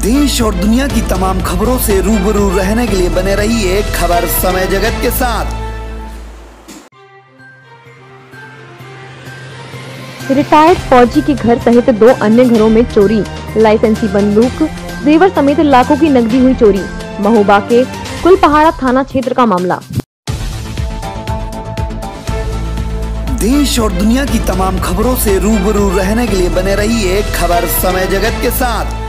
देश और दुनिया की तमाम खबरों से रूबरू रहने के लिए बने रहिए खबर समय जगत के साथ। रिटायर्ड फौजी के घर सहित 2 अन्य घरों में चोरी, लाइसेंसी बंदूक, जेवर समेत लाखों की नकदी हुई चोरी। महोबा के कुलपहाड़ा थाना क्षेत्र का मामला। देश और दुनिया की तमाम खबरों से रूबरू रहने के लिए बने रहिए खबर समय जगत के साथ।